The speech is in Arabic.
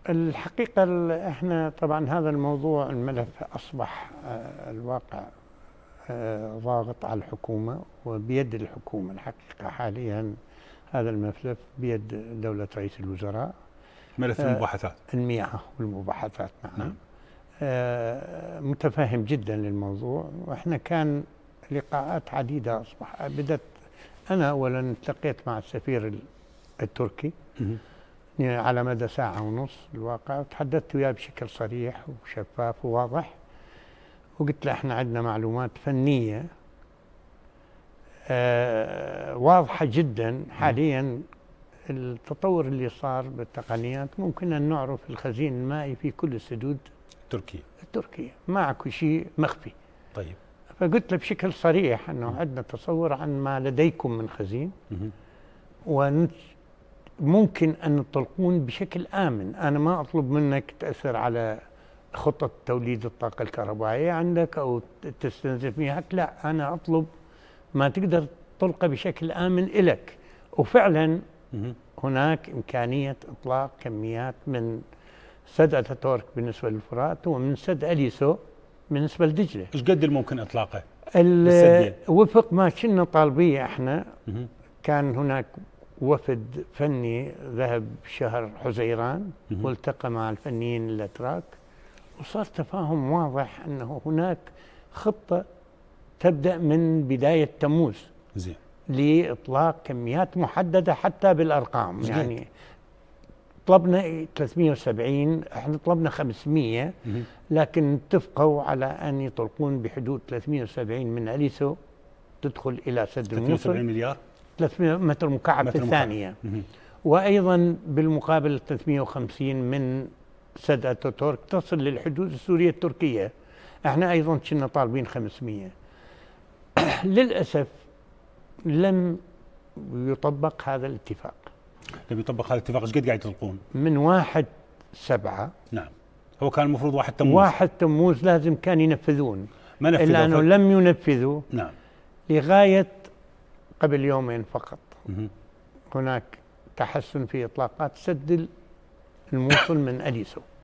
الحقيقة احنا طبعا هذا الموضوع الملف أصبح الواقع ضاغط على الحكومة وبيد الحكومة. الحقيقة حاليا هذا الملف بيد دولة رئيس الوزراء، ملف المباحثات المياه والمباحثات. نعم. متفاهم جدا للموضوع، واحنا كان لقاءات عديدة أصبح بدت. أنا أولا التقيت مع السفير التركي على مدى ساعة ونص الواقع، وتحدثت وياه بشكل صريح وشفاف وواضح، وقلت له احنا عندنا معلومات فنية واضحة جدا. حاليا التطور اللي صار بالتقنيات ممكن أن نعرف الخزين المائي في كل السدود التركية، ما اكو شيء مخفي. طيب، فقلت له بشكل صريح أنه عندنا تصور عن ما لديكم من خزين، وممكن أن تطلقون بشكل آمن. أنا ما أطلب منك تأثر على خطة توليد الطاقة الكهربائية عندك أو تستنزف مياهك، لا، أنا أطلب ما تقدر تطلقه بشكل آمن إلك. وفعلا هناك إمكانية إطلاق كميات من سد أتاتورك بالنسبة للفرات ومن سد أليسو بالنسبة لدجلة. إيش قد الممكن إطلاقه؟ وفق ما كنا طالبيه احنا. كان هناك وفد فني ذهب شهر حزيران والتقى مع الفنيين الأتراك، وصار تفاهم واضح أنه هناك خطة تبدأ من بداية تموز زين لإطلاق كميات محددة حتى بالأرقام. يعني طلبنا 370، احنا طلبنا 500، لكن اتفقوا على أن يطلقون بحدود 370 من أليسو تدخل إلى سد الموصل. 370 مليار 300 متر مكعب في الثانية. وأيضا بالمقابل 350 من سد أتاتورك تصل للحدود السورية التركية. احنا أيضا كنا طالبين 500. للأسف لم يطبق هذا الاتفاق. لم يطبق هذا الاتفاق. ايش قد قاعد يطلقون؟ من 1/7. نعم، هو كان المفروض 1 تموز. 1 تموز لازم كان ينفذون، ما نفذوا، إلا أنه لم ينفذوا. نعم، لغاية قبل يومين فقط. هناك تحسن في إطلاقات سد الموصل من أليسو.